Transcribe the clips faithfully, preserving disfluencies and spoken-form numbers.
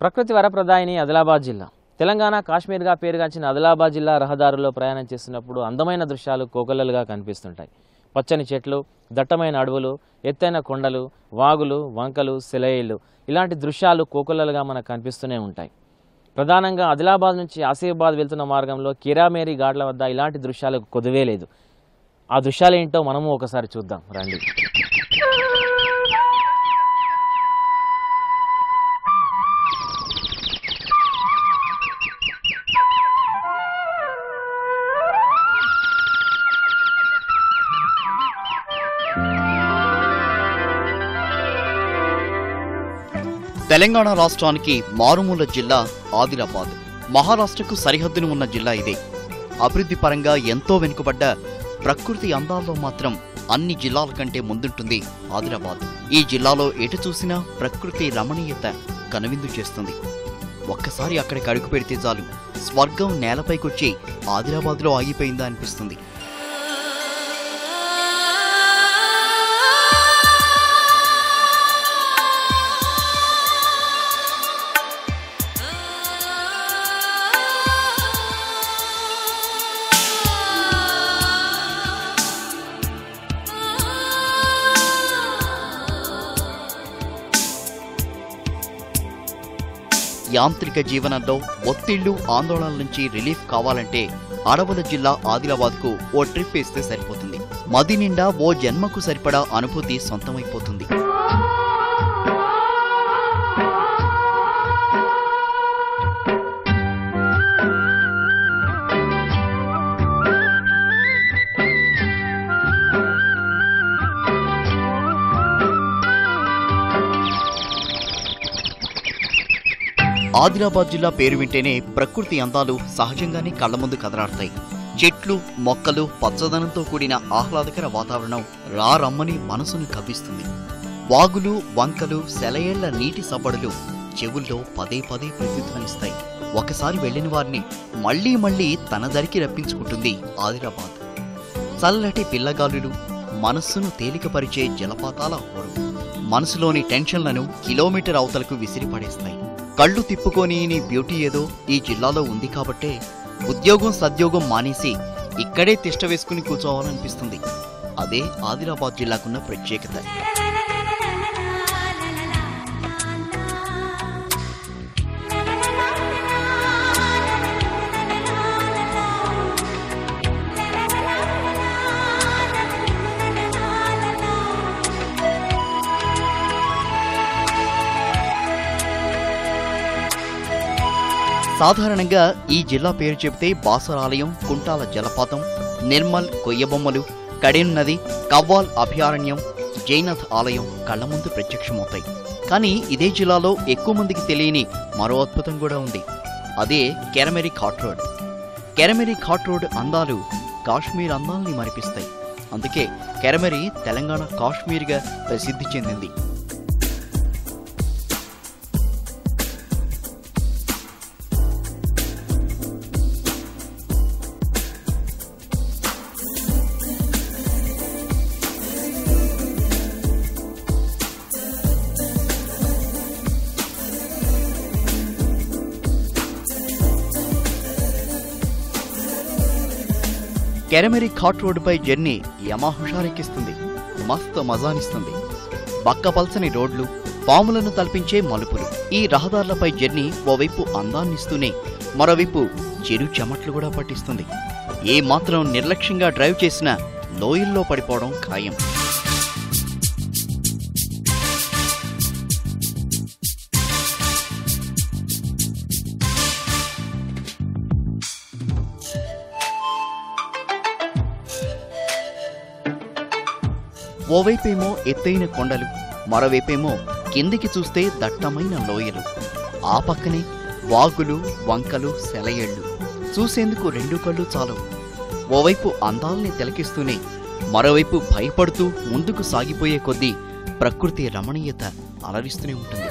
ప్రకృతి వరప్రదాయిని ఆదిలాబాద్ జిల్లా తెలంగాణ కాశ్మీర్గా పేరుగాంచిన ఆదిలాబాద్ జిల్లా రహదారుల్లో ప్రయాణం చేస్తున్నప్పుడు అందమైన దృశ్యాలు కోకొల్లలుగా కనిపిస్తుంటాయి. పచ్చని చెట్లు, దట్టమైన అడవులు, ఎత్తైన కొండలు, వాగులు, వంకలు, సెలయేళ్లు ఇలాంటి దృశ్యాలు కోకొల్లలుగా మనకు కనిపిస్తూనే ఉంటాయి. ప్రధానంగా ఆదిలాబాద్ నుంచి ఆసిఫాబాద్ వెళ్తున్న మార్గంలో కిరామేరీ ఘాట్ల వద్ద ఇలాంటి దృశ్యాలకు కొదువే లేదు. ఆ దృశ్యాలు ఏంటో మనము ఒకసారి చూద్దాం రండి. తెలంగాణ రాష్ట్రానికి మారుమూల జిల్లా ఆదిలాబాద్. మహారాష్ట్రకు సరిహద్దును ఉన్న జిల్లా ఇదే. అభివృద్ధి పరంగా ఎంతో వెనుకబడ్డ ప్రకృతి అందాల్లో మాత్రం అన్ని జిల్లాల కంటే ముందుంటుంది ఆదిలాబాద్. ఈ జిల్లాలో ఎటు చూసినా ప్రకృతి రమణీయత కనువిందు చేస్తుంది. ఒక్కసారి అక్కడికి అడుగు పెడితే చాలు స్వర్గం నేలపైకొచ్చి ఆదిలాబాద్లో ఆగిపోయిందా అనిపిస్తుంది. యాంత్రిక జీవనంలో ఒత్తిళ్లు, ఆందోళనల నుంచి రిలీఫ్ కావాలంటే అడవుల జిల్లా ఆదిలాబాద్కు ఓ ట్రిప్ వేస్తే సరిపోతుంది. మది నిండా ఓ జన్మకు సరిపడా అనుభూతి సొంతమైపోతుంది. ఆదిలాబాద్ జిల్లా పేరు వింటేనే ప్రకృతి అందాలు సహజంగానే కళ్ల ముందు కదలాడతాయి. చెట్లు, మొక్కలు, పచ్చదనంతో కూడిన ఆహ్లాదకర వాతావరణం రారమ్మని మనసును కవ్విస్తుంది. వాగులు, వంకలు, సెలయేళ్ల నీటి సబ్బడులు చెవుల్లో పదే పదే ప్రతిధ్వనిస్తాయి. ఒకసారి వెళ్లిన వారిని మళ్లీ మళ్లీ తన దరికి రప్పించుకుంటుంది ఆదిలాబాద్. చల్లటి పిల్లగాలులు, మనస్సును తేలికపరిచే జలపాతాల హోరు మనసులోని టెన్షన్లను కిలోమీటర్ అవతలకు విసిరిపడేస్తాయి. కళ్ళు తిప్పుకొని నీ బ్యూటీ ఏదో ఈ జిల్లాలో ఉంది కాబట్టే ఉద్యోగం సద్యోగం మానేసి ఇక్కడే తిష్ట వేసుకుని కూర్చోవాలనిపిస్తుంది. అదే ఆదిలాబాద్ జిల్లాకున్న ప్రత్యేకత. సాధారణంగా ఈ జిల్లా పేరు చెబితే బాసరాలయం, కుంటాల జలపాతం, నిర్మల్ కొయ్యబొమ్మలు, కడెన్ నది, కవ్వాల్ అభయారణ్యం, జైనథ్ ఆలయం కళ్ల ముందు ప్రత్యక్షమవుతాయి. కానీ ఇదే జిల్లాలో ఎక్కువ మందికి తెలియని మరో అద్భుతం కూడా ఉంది. అదే కెరమెరీ ఘాట్ రోడ్. కెరమెరీ ఘాట్ రోడ్ అందాలు కాశ్మీర్ అందాల్ని మరిపిస్తాయి. అందుకే కెరమెరీ తెలంగాణ కాశ్మీర్గా ప్రసిద్ధి చెందింది. కెరమెరీ ఘాట్ రోడ్డుపై జర్నీ యమా హుషారెక్కిస్తుంది, మస్తు మజానిస్తుంది. బక్కపల్సని రోడ్లు, పాములను తలపించే మలుపులు. ఈ రహదారులపై జర్నీ ఓవైపు అందాన్నిస్తూనే మరోవైపు చెరు చెమట్లు కూడా పట్టిస్తుంది. ఏ మాత్రం నిర్లక్ష్యంగా డ్రైవ్ చేసినా లోయల్లో పడిపోవడం ఖాయం. ఓవైపేమో ఎత్తైన కొండలు, మరోవైపేమో కిందికి చూస్తే దట్టమైన లోయలు. ఆ పక్కనే వాగులు, వంకలు, సెలయేళ్లు. చూసేందుకు రెండు కళ్ళు చాలవు. ఓవైపు అందాల్ని తిలకిస్తూనే మరోవైపు భయపడుతూ ముందుకు సాగిపోయే కొద్దీ ప్రకృతి రమణీయత అలరిస్తూనే ఉంటుంది.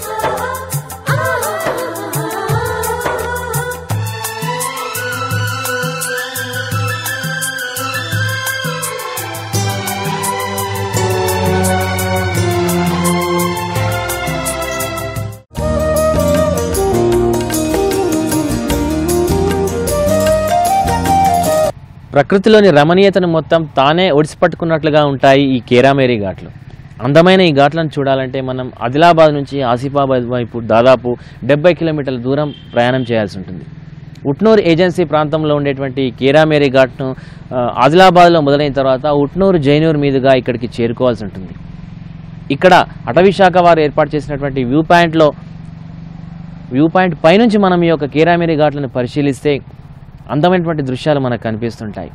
ప్రకృతిలోని రమణీయతను మొత్తం తానే ఒడిసిపట్టుకున్నట్లుగా ఉంటాయి ఈ కేరామేరీ ఘాట్లు. అందమైన ఈ ఘాట్లను చూడాలంటే మనం ఆదిలాబాద్ నుంచి ఆసిఫాబాద్ వైపు దాదాపు డెబ్బై కిలోమీటర్ల దూరం ప్రయాణం చేయాల్సి ఉంటుంది. ఉట్నూరు ఏజెన్సీ ప్రాంతంలో ఉండేటువంటి కేరామేరీ ఘాట్ను ఆదిలాబాద్లో మొదలైన తర్వాత ఉట్నూరు జైనూరు మీదుగా ఇక్కడికి చేరుకోవాల్సి ఉంటుంది. ఇక్కడ అటవీ శాఖ వారు ఏర్పాటు చేసినటువంటి వ్యూ పాయింట్లో వ్యూ పాయింట్ పైనుంచి మనం ఈ యొక్క కేరామేరీ ఘాట్లను పరిశీలిస్తే అందమైనటువంటి దృశ్యాలు మనకు కనిపిస్తుంటాయి.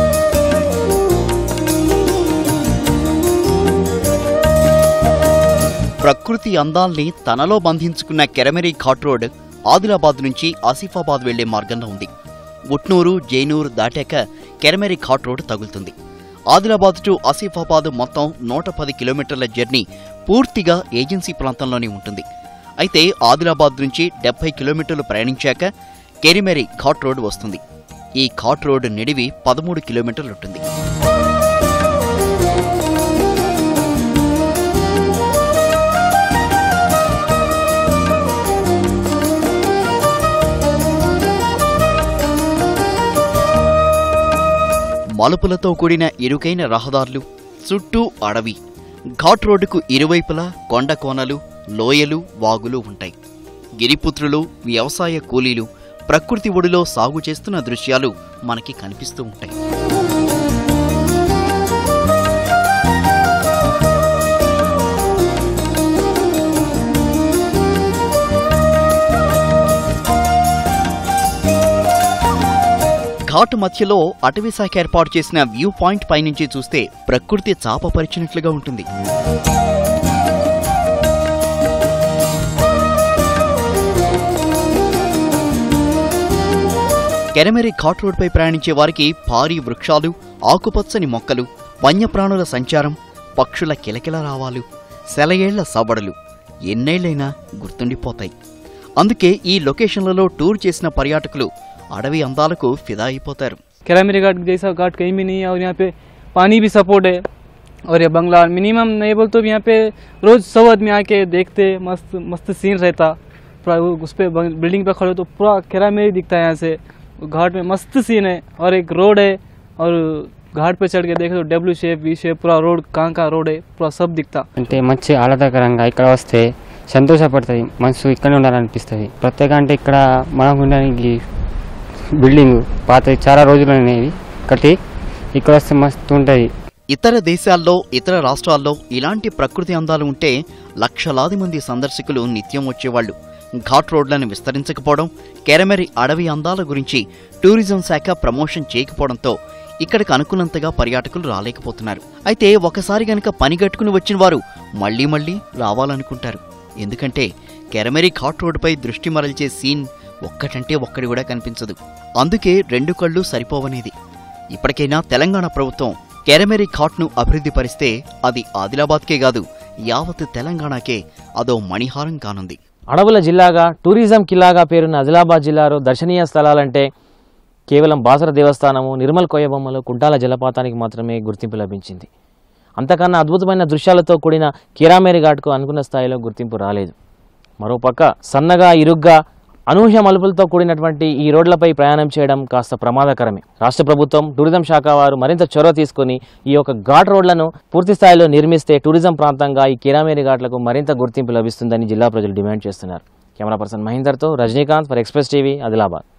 ప్రకృతి అందాల్ని తనలో బంధించుకున్న కెరమెరీ ఘాట్ రోడ్ ఆదిలాబాద్ నుంచి ఆసిఫాబాద్ వెళ్లే మార్గంలో ఉంది. ఉట్నూరు జైనూరు దాటాక కెరమెరీ ఘాట్ రోడ్ తగులుతుంది. ఆదిలాబాద్ టు ఆసిఫాబాద్ మొత్తం నూట పది కిలోమీటర్ల జర్నీ పూర్తిగా ఏజెన్సీ ప్రాంతంలోనే ఉంటుంది. అయితే ఆదిలాబాద్ నుంచి డెబ్బై కిలోమీటర్లు ప్రయాణించాక కెరిమెరీ ఘాట్ రోడ్ వస్తుంది. ఈ ఘాట్ రోడ్ నిడివి పదమూడు కిలోమీటర్లు ఉంటుంది. మలుపులతో కూడిన ఇరుకైన రహదారులు, చుట్టూ అడవి. ఘాట్ రోడ్డుకు ఇరువైపులా కొండ కోనలు, లోయలు, వాగులు ఉంటాయి. గిరిపుత్రులు, వ్యవసాయ కూలీలు ప్రకృతి ఒడిలో సాగు చేస్తున్న దృశ్యాలు మనకి కనిపిస్తూ ఉంటాయి. ఘాట్ మధ్యలో అటవీ శాఖ ఏర్పాటు చేసిన వ్యూ పాయింట్ పైనుంచి చూస్తే ప్రకృతి చాపపరిచినట్లుగా ఉంటుంది. కెరమెరీ ఘాట్ రోడ్పై ప్రయాణించే వారికి భారీ వృక్షాలు, ఆకుపచ్చని మొక్కలు, వన్యప్రాణుల సంచారం, పక్షుల కిలకిల రావాలు, సెలయేళ్ల సబడలు ఎన్నేళ్లైనా గుర్తుండిపోతాయి. అందుకే ఈ లొకేషన్లలో టూర్ చేసిన పర్యాటకులు అడవి అందాలకు ఫిదా అయిపోతారు. कैरामेरी घाट जैसा घाट कहीं भी नहीं है और यहाँ पे पानी भी सपोर्ट है और ये बंगला मिनिमम नहीं बोल तो यहाँ पे रोज सौ आदमी आके देखते, मस्त मस्त सीन रहता पूरा। उस पर बिल्डिंग पे खड़े तो पूरा कैरामेरी दिखता है यहाँ से। घाट में मस्त सीन है और एक रोड है और घाट पे चढ़ के देखे तो डब्ल्यू शेप, वी शेप पूरा रोड कहाँ का रोड है पूरा सब दिखता. అంటే మంచి ఆహ్లాదకరంగా ఇక్కడ వస్తే సంతోషపడుతుంది మనసు. ఇక్కడే ఉండాలనిపిస్తుంది. ప్రత్యేక అంటే ఇక్కడ మనకు ఉండడానికి బిల్డింగ్ పాత చాలా రోజులు అనేవి కట్టి ఇక్కడ వస్తే మస్తు ఉంటుంది. ఇతర దేశాల్లో, ఇతర రాష్ట్రాల్లో ఇలాంటి ప్రకృతి అందాలు ఉంటే లక్షలాది మంది సందర్శకులు నిత్యం వచ్చేవాళ్లు. ఘాట్ రోడ్లను విస్తరించకపోవడం, కెరమెరీ అడవి అందాల గురించి టూరిజం శాఖ ప్రమోషన్ చేయకపోవడంతో ఇక్కడికి అనుకున్నంతగా పర్యాటకులు రాలేకపోతున్నారు. అయితే ఒకసారి గనక పనిగట్టుకుని వచ్చిన వారు మళ్లీ మళ్లీ రావాలనుకుంటారు. ఎందుకంటే కెరమెరీ ఘాట్ రోడ్డుపై దృష్టి మరల్చే సీన్ ఒక్కటంటే ఒక్కడి కూడా కనిపించదు. అందుకే రెండు కళ్ళు సరిపోవనేది. ఇప్పటికైనా తెలంగాణ ప్రభుత్వం కెరమెరీ ఘాట్ను అభివృద్ధి పరిస్తే అది ఆదిలాబాద్కే కాదు యావత్ తెలంగాణకే అదో మణిహారం కానుంది. అడవుల జిల్లాగా, టూరిజం కిల్లాగా పేరున్న ఆదిలాబాద్ జిల్లాలో దర్శనీయ స్థలాలంటే కేవలం బాసర దేవస్థానము, నిర్మల్ కోయబొమ్మలు, కుంటాల జలపాతానికి మాత్రమే గుర్తింపు లభించింది. అంతకన్నా అద్భుతమైన దృశ్యాలతో కూడిన కేరామేరీ ఘాట్కు అనుకున్న స్థాయిలో గుర్తింపు రాలేదు. మరోపక్క సన్నగా, ఇరుగ్గా, అనూహ్య మలుపులతో కూడినటువంటి ఈ రోడ్లపై ప్రయాణం చేయడం కాస్త ప్రమాదకరమే. రాష్ట్ర ప్రభుత్వం, టూరిజం శాఖ వారు మరింత చొరవ తీసుకుని ఈ యొక్క ఘాట్ రోడ్లను పూర్తి స్థాయిలో నిర్మిస్తే టూరిజం ప్రాంతంగా ఈ కేరామేరీ ఘాట్లకు మరింత గుర్తింపు లభిస్తుందని జిల్లా ప్రజలు డిమాండ్ చేస్తున్నారు. కెమెరా పర్సన్ మహేందర్తో Rajinikanth for express TV, Adilabad.